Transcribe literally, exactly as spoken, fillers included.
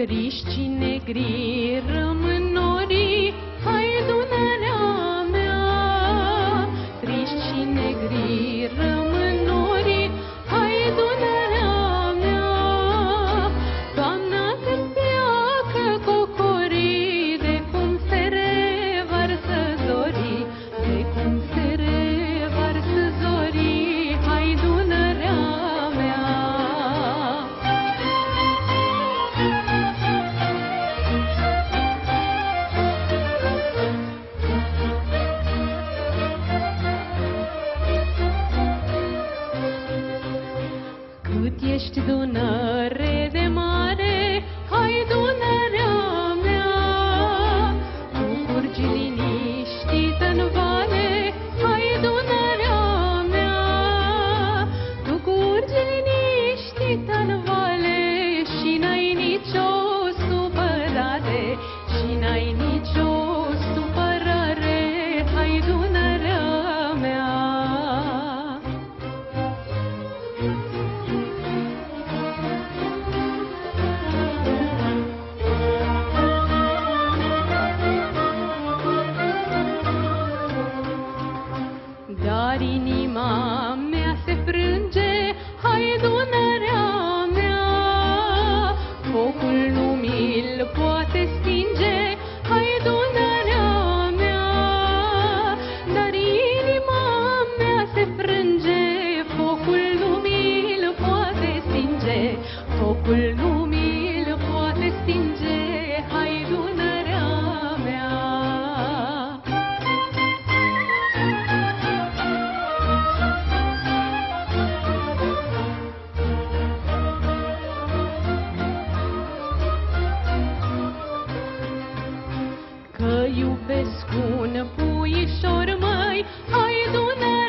Triști negri rămân norii, hai Dunărea mea. Triști negri rămân norii, hai Dunărea mea. Toamna când pleacă cocorii, de cum se revarsă zorii, de cum se revarsă zorii, hai Dunărea mea. Cât ești Dunăre de mare, hai Dunărea mea. Tu curgi liniștită-n vale, hai Dunărea mea. Tu curgi liniștită-n vale și n-ai nicio supărare, și n-ai nicio supărare, hai Dunărea mea. Dar inima mea se frânge, hai Dunărea mea. Focul nu mi-l poate stinge, hai Dunărea mea. Dar inima mea se frânge, focul nu mi-l poate stinge, focul nu mi-l poate stinge, hai Dunărea mea. Că iubesc un puișor, măi, hai Dunărea